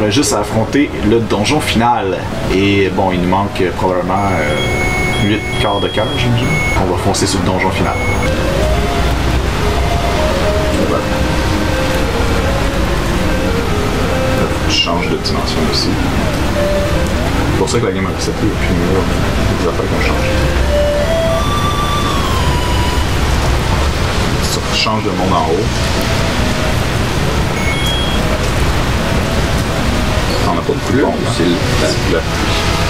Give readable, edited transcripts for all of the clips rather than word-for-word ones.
aurait juste à affronter le donjon final. Et bon, il nous manque probablement 8 quarts de cœur, j'imagine. On va foncer sur le donjon final. Voilà. Là, faut que tu changes de dimension aussi. C'est pour ça que la game a reseté et puis là, il y a des affaires qu'on change. Ça change de monde en haut. T'en as pas beaucoup de monde, hein? C'est la pluie.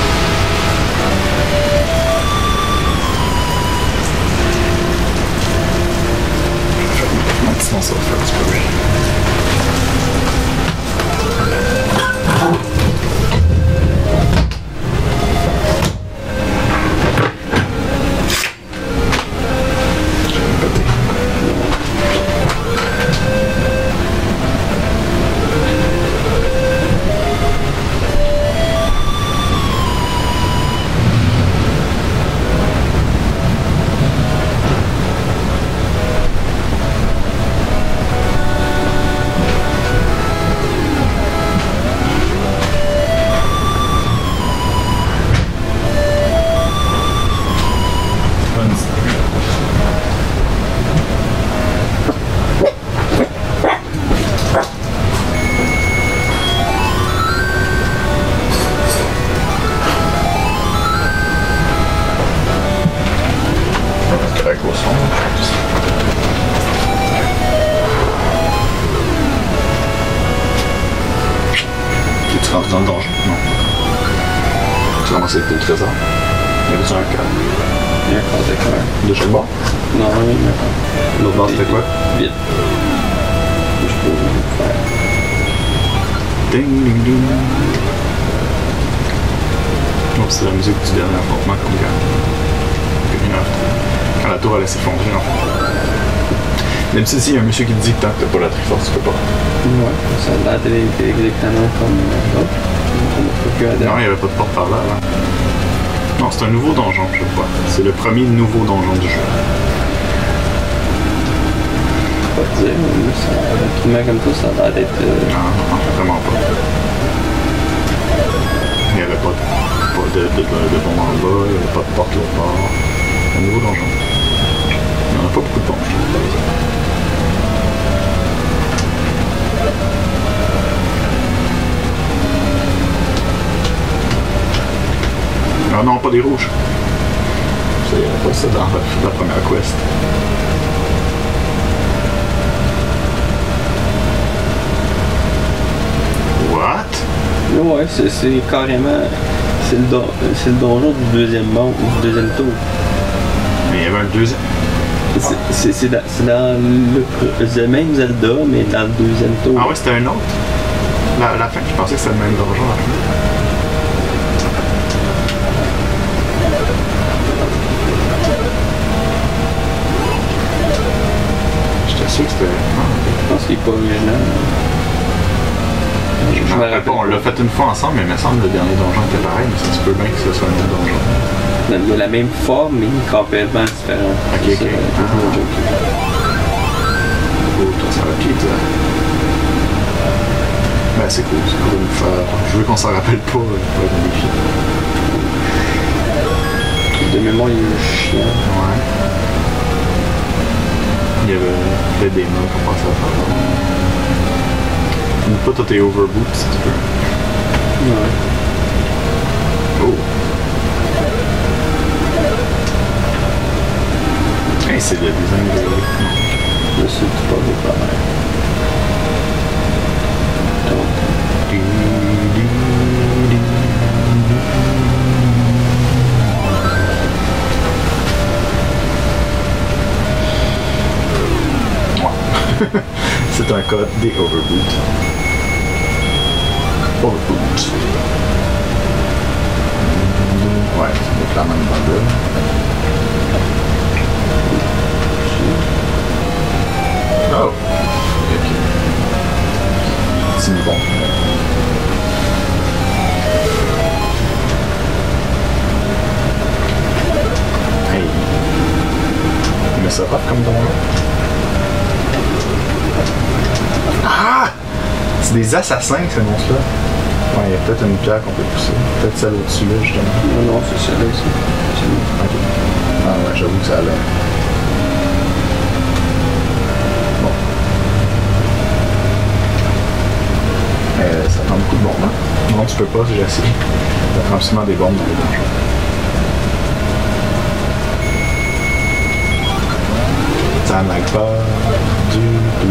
Sinon ça va faire un petit peu. Tu rentres dans le donjon? Non. Tu ramasses le trésor? Il y avait un cœur. Il y a un corps de cœur. De chaque bord? Non, oui, d'accord. L'autre bord, c'était quoi? Vite. Je peux faire. Ding, ding, ding. Oh, c'est la musique du dernier affrontement comme quand la tour allait s'effondrer, en fait. Même si il y a un monsieur qui te dit que tant que t'as pas la Triforce, tu peux pas. Ouais, ça a l'air d'être exactement comme l'autre. Non, il n'y avait pas de porte par là, là. Non, c'est un nouveau donjon, je crois. C'est le premier nouveau donjon du jeu. Pas te dire, mais ça, rapidement comme ça a l'air d'être. Non, vraiment pas. Il n'y avait pas de bombe en bas, il n'y avait pas de porte l'autre bord. Un nouveau donjon. Il n'y en a pas beaucoup de bombes, je trouve, par exemple. Ah non, pas des rouges. Il n'y avait pas ça dans la première quest. What? Ouais, c'est carrément. C'est le donjon du deuxième monde, du deuxième tour. Mais il y avait un deuxième. C'est dans le même Zelda, mais dans le deuxième tour. Ah ouais, c'était un autre? La fin, je pensais que c'était le même donjon à la fin. J'étais sûr que c'était. Je pense qu'il n'est pas original. Je me rappelle pas, on l'a fait une fois ensemble, mais il me semble que le dernier donjon était pareil, mais ça se peut bien que ce soit un autre donjon. Il a la même forme, mais complètement différent. Ok. Oh, toi, ça rapide. Ben, c'est cool de nous faire. Je veux qu'on s'en rappelle pas pour être défi. De mémoire, il est chiant. Ouais. Il y avait des démons qu'on pensait à faire. Pas toi tes overboot si tu veux. Ouais. Oh. Hey, c'est le design de. Non. Je sais pas beau pas mal. C'est un code des overboot. Overboot. Ouais, c'est clairement une bande. Oh! Ok. C'est bon. Hey! Mais ça va comme donjon. Ah! C'est des assassins, ces monstres-là. a peut-être une pierre qu'on peut pousser. Peut-être celle au-dessus, là, justement. Non, non, c'est celle-là ici. Ok. Ah ouais, j'avoue que ça a l'air. Bon. Ça prend beaucoup de bombes, hein? Non, tu peux pas, j'ai essayé. Ça prend absolument des bombes dans les donjons. Ça n'aille pas du tout.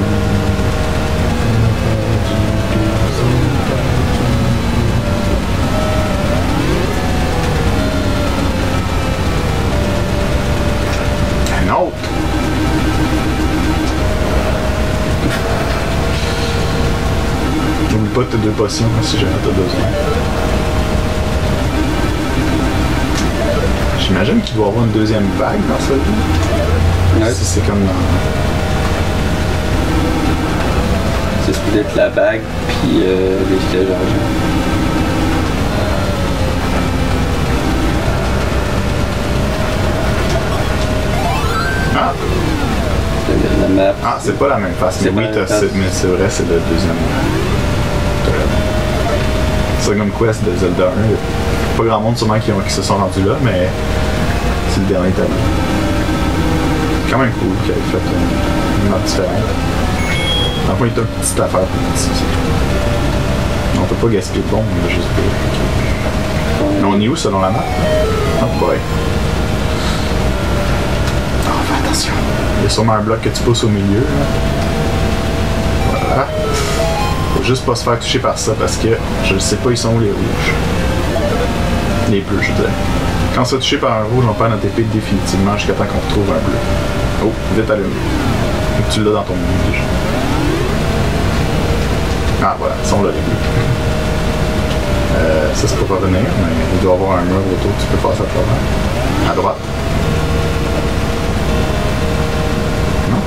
Un autre. N'oublie pas tes 2 potions si jamais t'as besoin. J'imagine qu'il doit y avoir une deuxième vague dans ça. Ouais. Si c'est comme dans... C'est peut-être la bague, puis les sièges argent. Ah! La map. Ah, c'est pas la même face. Mais C'est oui, pas la même face. mais c'est vrai, c'est le deuxième. Second Quest de Zelda 1. Il y a pas grand monde sûrement qui se sont rendus là, mais c'est le dernier tableau. C'est quand même cool qu'il ait fait une map différente. En fait, il y a une petite affaire pour ici. On peut pas gaspiller de bombes, on va juste... Mais on est où selon la map? Oh boy. Oh, fais attention. Il y a sûrement un bloc que tu pousses au milieu. Là. Voilà. Faut juste pas se faire toucher par ça parce que je sais pas ils sont où les rouges. Les bleus, je dirais. Quand on se fait toucher par un rouge, on perd notre épée définitivement jusqu'à temps qu'on retrouve un bleu. Oh, vite allumé. Donc tu l'as dans ton monde déjà. Ah voilà, ils sont là les bleus. Ça c'est pour revenir, mais il doit y avoir un mur autour que tu peux passer à travers. À droite. Non?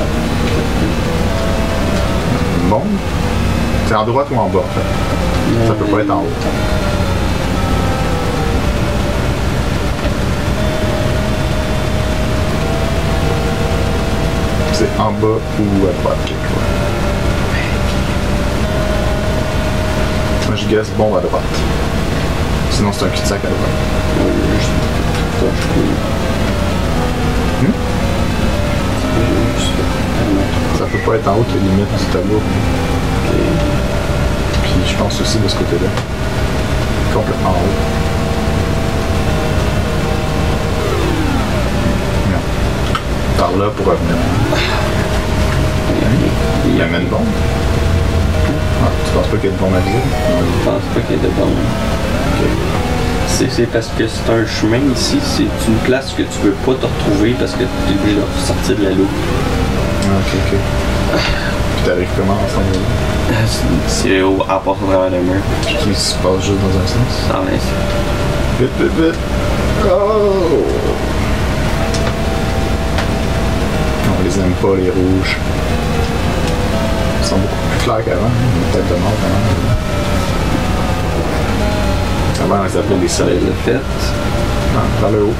Bon. C'est en droite ou en bas en fait. Ça peut pas être en haut. C'est en bas ou à droite quelquefois. Moi je guesse bombe à droite. Sinon c'est un cul-de-sac à droite. Ça peut pas être en haut que les limites du tableau. Puis je pense aussi de ce côté-là. Complètement en haut. Non. Par là pour revenir. Il y a même une bombe. Ah, tu penses pas qu'il y a de bombe à visible? Je pense pas qu'il y ait de bombe. Ok. C'est parce que c'est un chemin ici, c'est une place que tu veux pas te retrouver parce que tu es obligé de sortir de la loupe. Ok. Puis t'arrives comment ensemble là? C'est à part à travers le mur. Qui se passe juste dans un sens? Ah ouais. Vite. Oh! On les aime pas, les rouges. Ils sont beaucoup plus clairs qu'avant. Peut-être de mort quand même. Avant, ils s'appelaient les soleils. Le fait. Non, par le haut.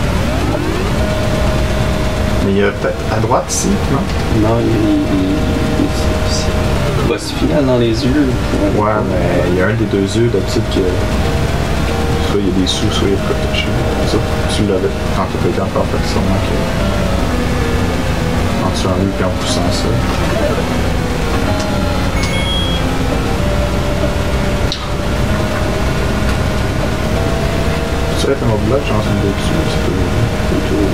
Mais il y a peut-être à droite ici, non? Non, il y a les boss final dans les yeux. Ouais, mais il y a un des 2 yeux d'habitude que. Soit il y a des sous, soit il y a pas quelque chose. Ça, tu l'avais quand tu étais encore fait sûrement que. En tuant lui et en poussant ça. Tu serais un autre bloc, j'en suis dessus, c'est plutôt.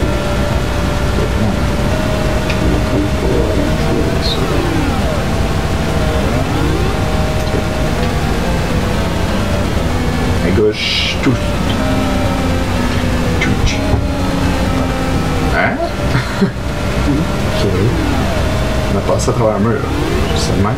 À gauche, tout. Hein? Ok. On a passé à travers un mur. C'est le même.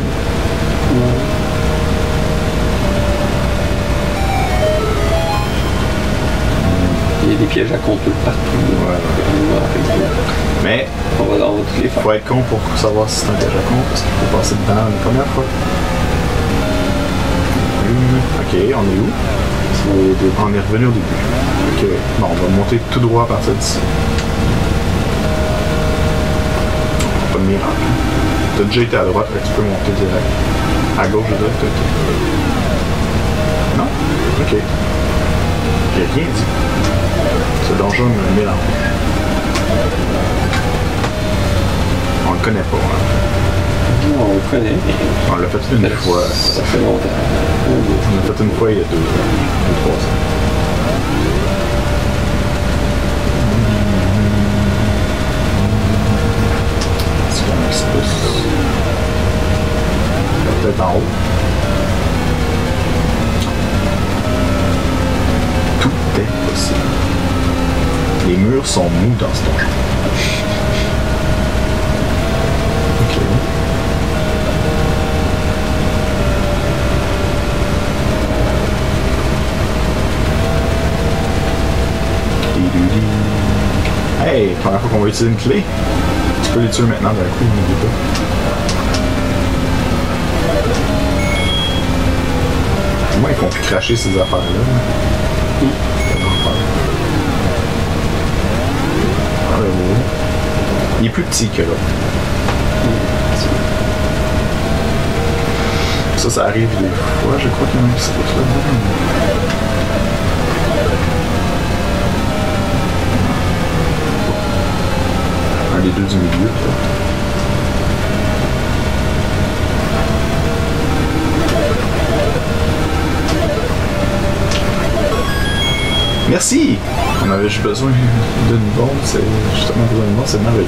Il y a des pièges à contour partout. Ouais. Mais On va tous les faire. faut être con pour savoir si c'est un piège à con parce qu'il faut passer dedans une première fois. Ok, on est où? On est revenu au début. Ok, bon, on va monter tout droit à partir d'ici. Pas de miracle. T'as déjà été à droite, fait que tu peux monter direct. À gauche, je dirais que t'as été. Non? Ok. J'ai rien dit. Ce donjon me mélange. On le connaît pas, hein. On le connaît, mais... On l'a fait une fois. Ça fait longtemps. On l'a fait une fois il y a 2 ans, 3 ans. C'est comme ça se pousse. Peut-être en haut. Tout est possible. Les murs sont mous dans ce donjon. Ok. Hey, première fois qu'on va utiliser une clé. Tu peux les tuer maintenant d'un coup, n'oublie pas. Moi, ils font plus cracher ces affaires-là. Ah, ben oui. Il est plus petit que là. Ça arrive des fois. Je crois qu'il y en a qui se poussent là-dedans. Les 2 du milieu, peut-être. Merci! On avait juste besoin d'une bombe, c'est justement besoin d'une bombe, c'est merveilleux.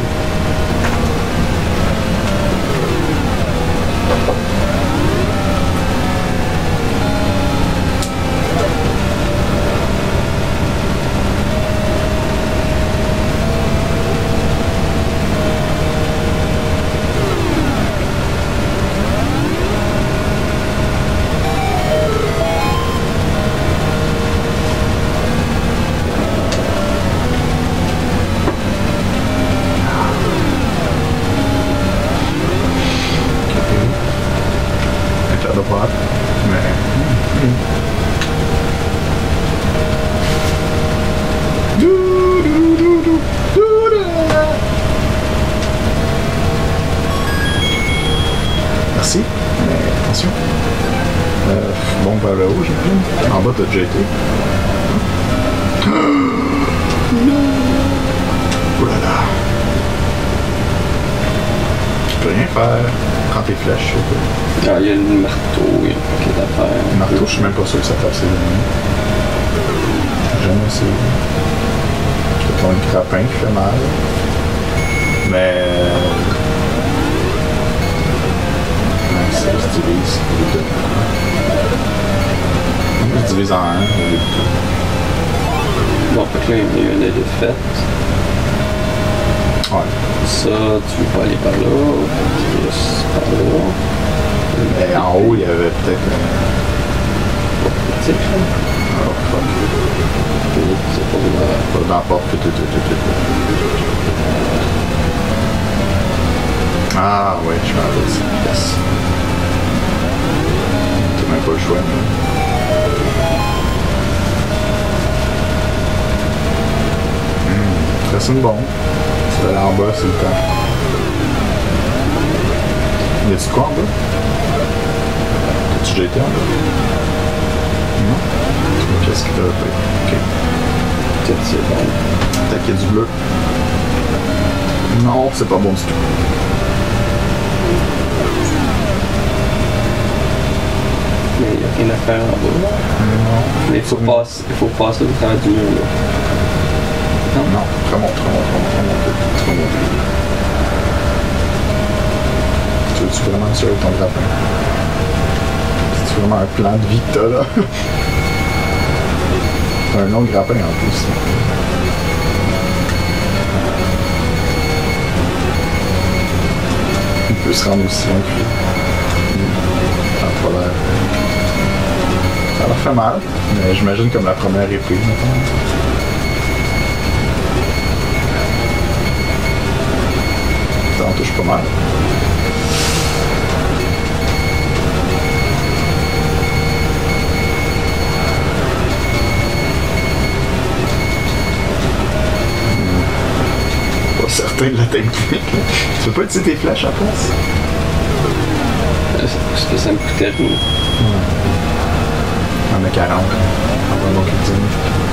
Merci, mais attention. Bon, vers le haut, j'imagine. En bas, t'as déjà été. Oh là là. Je peux rien faire. Prends tes flèches, ok. Ah, il y a le marteau, il y a un paquet d'affaires. Le marteau, je suis même pas sûr que ça tape ses ennemis. Jamais essayé. Je te prends un crapin qui fait mal. Mais... ça se divise. On se divise en un. Bon, fait que là, il y a une défaite. Ouais. Ça, tu veux pas aller par là. Plus par là. Mais en haut, il y avait peut-être C'est ça. Oh fuck. C'est pas vrai. Pas dans la porte. Ah ouais, je m'en rappelle ça. Yes. T'as même pas le choix. C'est une bombe. Tu vas aller en bas, c'est le temps. Y a-tu quoi en bas? T'as-tu déjà été en bas? Non? Qu'est-ce que t'as fait? Ok. Peut-être c'est bon. T'inquiète du bleu. Non, c'est pas bon du tout. Mais il n'y a rien à faire en bas. Non. Mais il faut passer au travers du mur là. Non, remonte. Tu veux-tu vraiment tirer ton grappin? C'est vraiment un plan de vie que t'as là? T'as un long grappin en plus. Il peut se rendre aussi loin que lui. Ça a pas l'air. Ça leur fait mal, mais j'imagine comme la première épée, mettons. Ça en touche pas mal. Pas certain de la technique. Tu veux pas utiliser tes flèches à place? Parce que ça me coûtait rien. en a 40. On va donc le dire.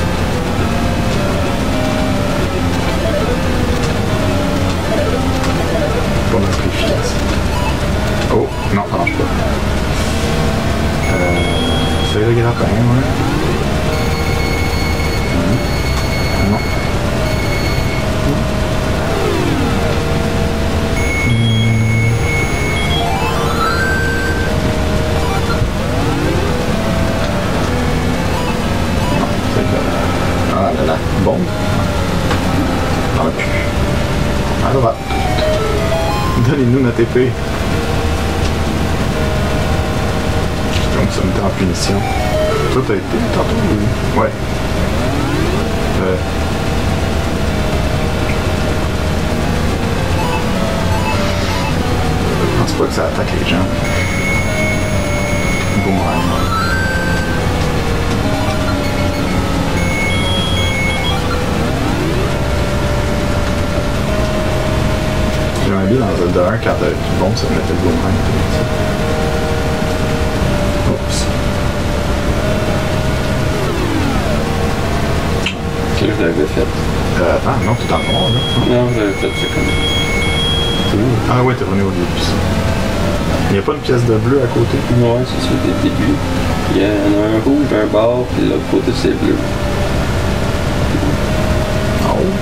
Pas non plus efficace. Oh, non, ça marche pas. C'est le grappin, ouais. Non. Ah là là, bon. On a pu. À droite. Donnez-nous notre épée. Donc ça me met en punition. Toi t'as été tantôt ou... Ouais. Je pense pas que ça attaque les gens. Boomerang. J'aimerais bien dans Zelda 1 quand t'avais plus bon, ça me mettait le boomerang. Oups. Que je l'avais fait. Attends, non, t'es dans le noir, là. Non, je l'avais fait, c'est comme. Ah ouais, t'es revenu au début. Il n'y a pas une pièce de bleu à côté? Ouais, c'est ça, dès le début. Il y en a un rouge, un bord, puis l'autre côté, c'est bleu. En haut?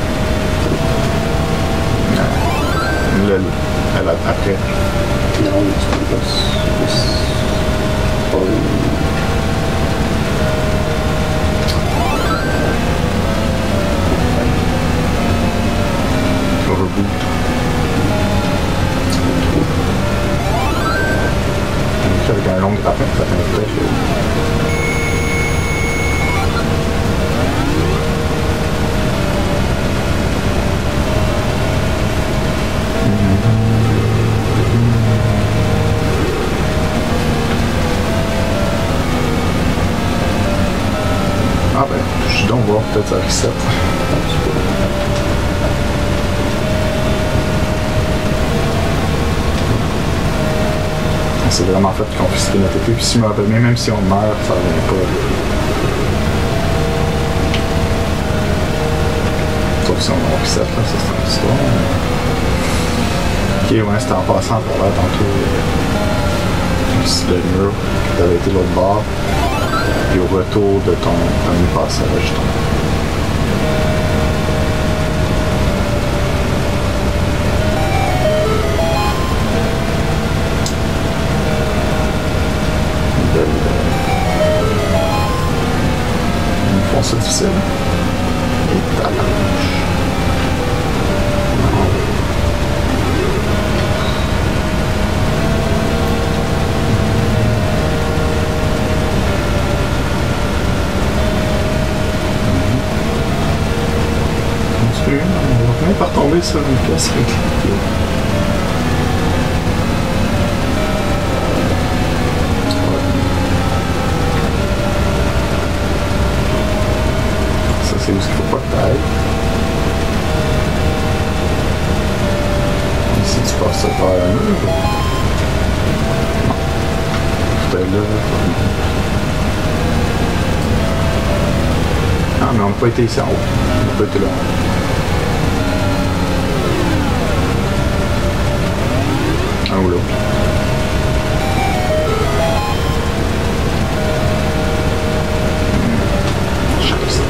Elle a après. Non, mais c'est pas pas Overboot. Avec un long grappin, ça fait un peu. Ah ben, je suis donc voir peut-être ça reset. C'est vraiment fait confisquer notre épée, puis si je me rappelle bien, même si on meurt, ça revient pas. Sauf si on reset, là, ça c'est une histoire. Ok, ouais, c'était en passant à travers tantôt. Le mur qui avait été l'autre bord. Et au retour de ton premier passage, ils font ça difficile. Et tabarnouche. On va finir par tomber sur une pièce avec les... Ça c'est où il faut pas que t'ailles. Ici tu passes ça par un mur. Non. C'était là. Ah mais on n'a pas été ici en haut. On n'a pas été là. Un ou l'autre. Chance.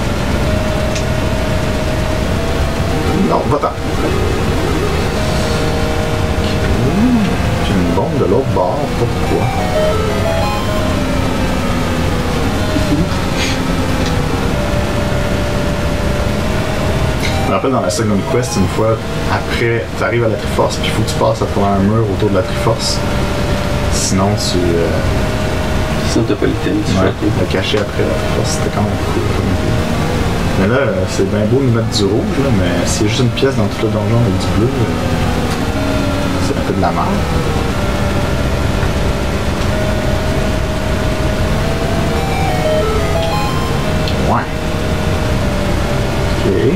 Non, va-t'en. J'ai une bombe de l'autre bord, pourquoi? Je me rappelle dans la Second Quest, une fois, après, tu arrives à la Triforce, puis il faut que tu passes à travers un mur autour de la Triforce. Sinon, tu... Sinon, t'as pas le thème, tu ouais, le cacher après la Triforce, c'était quand même cool. Mais là, c'est bien beau de mettre du rouge, là, mais s'il y a juste une pièce dans tout le donjon avec du bleu, c'est un peu de la merde. Ouais. Ok.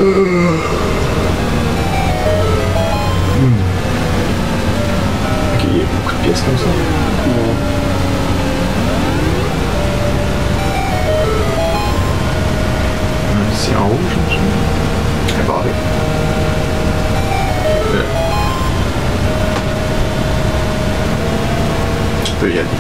Ok, il comme ça. Ouais. Ici en haut, je suis barré. Tu peux y aller.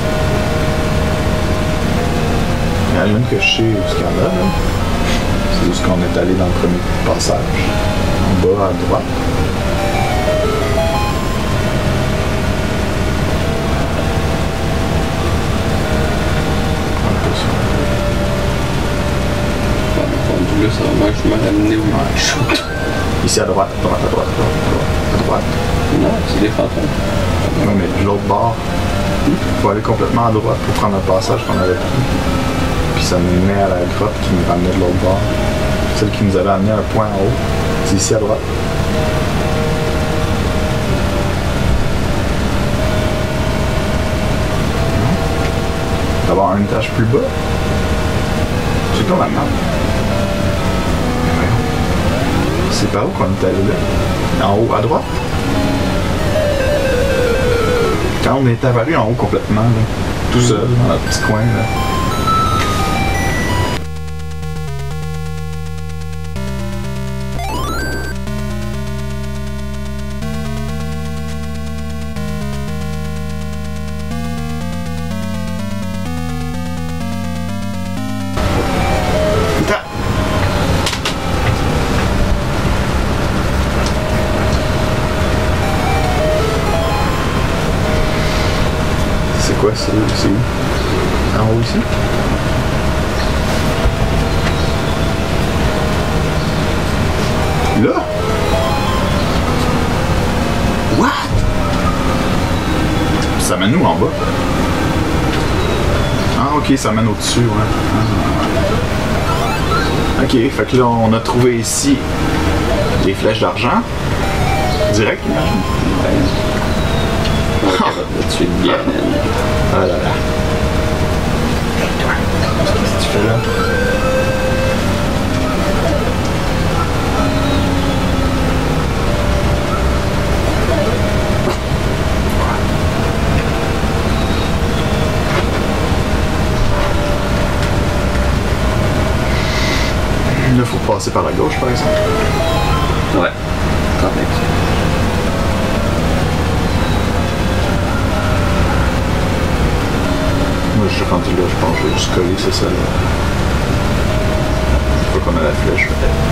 Il y en a une que je sais où ce qu'il y en a, là. C'est où ce qu'on est allé dans le premier passage. En bas à droite. Un peu ça. Là, ça va je m'en amené où je shoot. Ici à droite, à droite, à droite, à droite, à droite. Non, c'est des fantômes. Non, mais de l'autre bord, il faut aller complètement à droite pour prendre un passage qu'on avait pris. Puis ça nous met à la grotte qui nous ramenait de l'autre bord. Celle qui nous avait amené à un point en haut. C'est ici à droite. D'avoir un étage plus bas. C'est comme la map. C'est par où qu'on est allé là? En haut à droite? Quand on est apparu en haut complètement, là, tout seul, dans notre petit coin, là. C'est quoi, c'est où? En haut ici? Là? What? Ça mène où en bas? Ah ok, ça mène au-dessus, ouais. Ah. Ok, fait que là on a trouvé ici des flèches d'argent. Direct, imagine. Là-dessus de bien. Ah là là. Qu'est-ce que tu fais là? Là, faut passer par la gauche, par exemple. Ouais. Correct. Moi, je suis rendu là, je pense que je vais juste coller, c'est ça. Une fois qu'on a la flèche,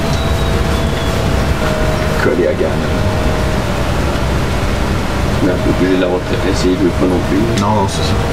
coller à gamme. Mais on peut obligé de l'avoir essayé deux fois non plus. Non, non, c'est ça.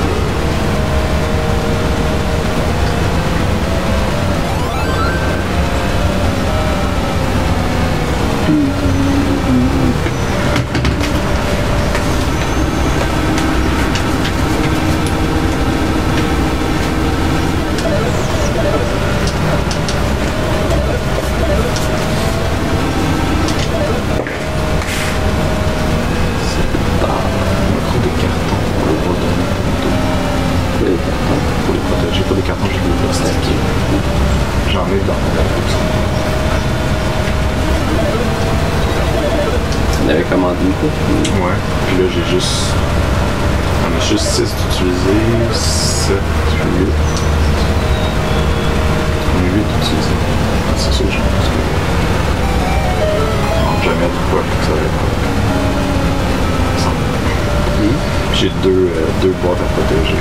On avait commandé une coupe. Ouais. Puis là, j'ai juste... On a juste 6 d'utilisés, 7, 8. On a 8 d'utilisés. C'est ça, je pense que... Non, jamais de quoi que ça va être. Puis j'ai deux boîtes à protéger.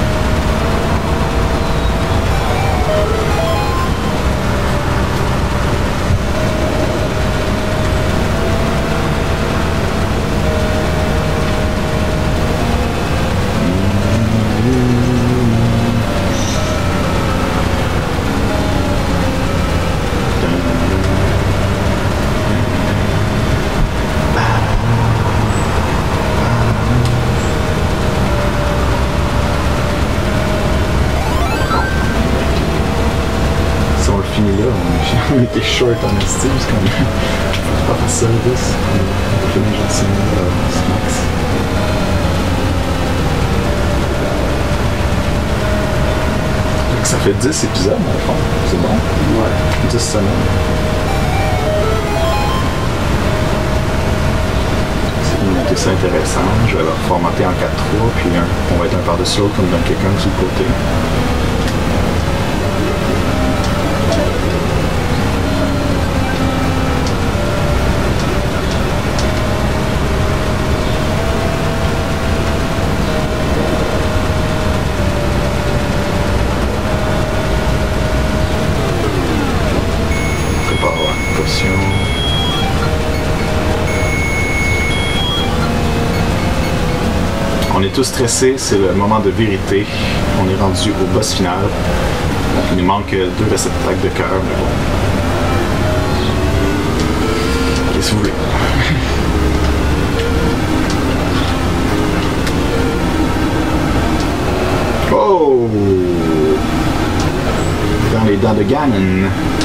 On était short en esti, parce qu'on faut pas faire service. On fait une gentille snacks. Donc ça fait 10 épisodes dans le fond, c'est bon? Ouais. 10 semaines. On était 5 intéressant. Je vais le formater en 4-3, puis on va être un par-dessus l'autre comme dans quelqu'un sur le côté. On est tous stressés, c'est le moment de vérité. On est rendu au boss final. Il nous manque 2 réceptacles de cœur, mais bon. Qu'est-ce que vous voulez? Oh! Dans les dents de Ganon.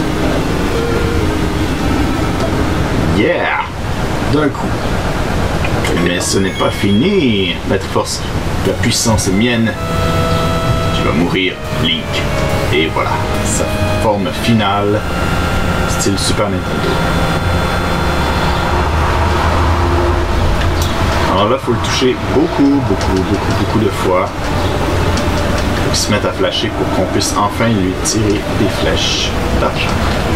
Yeah! D'un coup. Mais ce n'est pas fini. La force, la puissance est mienne. Tu vas mourir, Link. Et voilà, sa forme finale, style Super Nintendo. Alors là, il faut le toucher beaucoup de fois. Pour qu'il se mette à flasher pour qu'on puisse enfin lui tirer des flèches d'argent.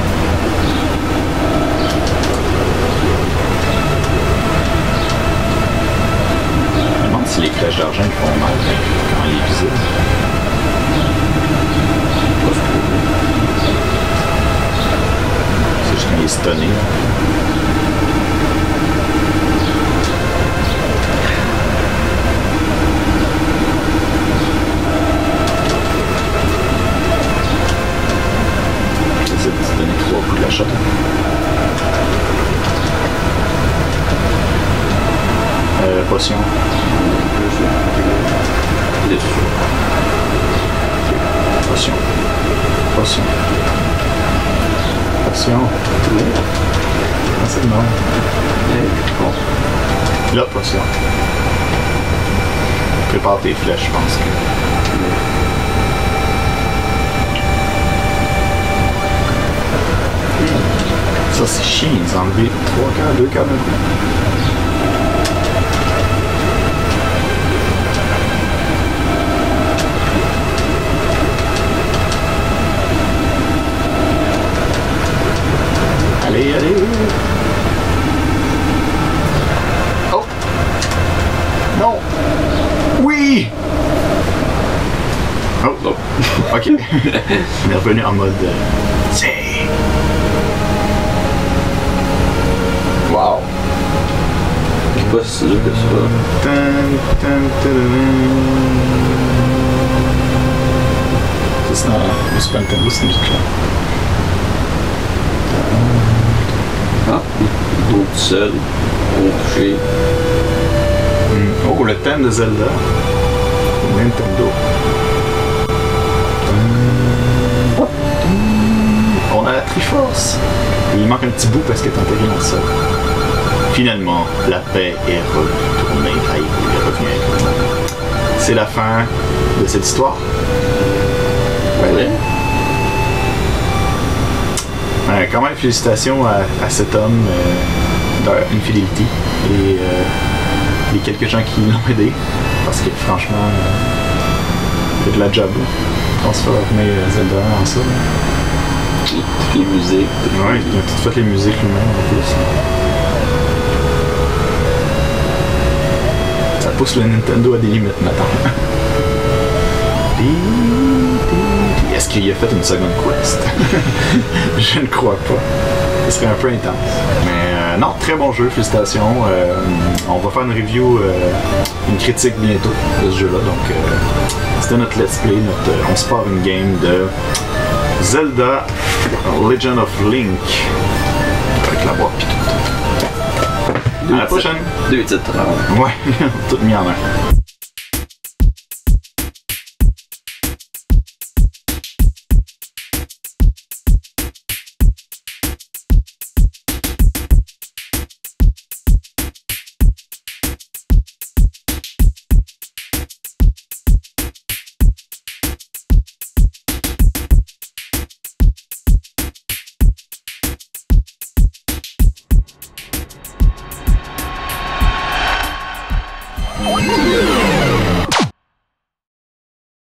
Si les flèches d'argent ils font mal quand il est visible. C'est juste quand il est stunné. J'essaie de se donner 3 coups de la shot. Potion. Potion. Potion. Potion. Ah, c'est bon. Bon. Là, potion. Prépare tes flèches, je pense. Ça, c'est chiant, ils ont enlevé 3 quarts, 2 quarts d'un coup. Allez, allez! Oh! Non! Oui! Oh, oh. Ok. On est revenu en mode... C'est... Wow! Je sais pas si c'est là que ça. C'est dans le Super Nintendo, c'est musique là. Ah, tout seul, on touché. Oh, le thème de Zelda. Nintendo. On a la Triforce. Il manque un petit bout parce qu'elle est enterrée dans le sol. Finalement, la paix est retournée à Hyrule, est revenue à Hyrule. C'est la fin de cette histoire. Ouais. Quand même, félicitations à cet homme d'Infidelity et les quelques gens qui l'ont aidé. Parce que franchement, il y a de la job. Transformer Zelda en ça. Toutes les musiques. Ouais, il a tout fait les musiques lui-même en plus. Ça pousse le Nintendo à des limites maintenant. Est-ce qu'il a fait une seconde quest? Je ne crois pas. Ce serait un peu intense. Mais non, très bon jeu, félicitations. On va faire une review, une critique bientôt de ce jeu-là. Donc, c'était notre let's play, on se part une game de Zelda Legend of Link. Avec la boîte pis tout. À la prochaine! 2 titres. Ouais, tout mis en un. Ouais.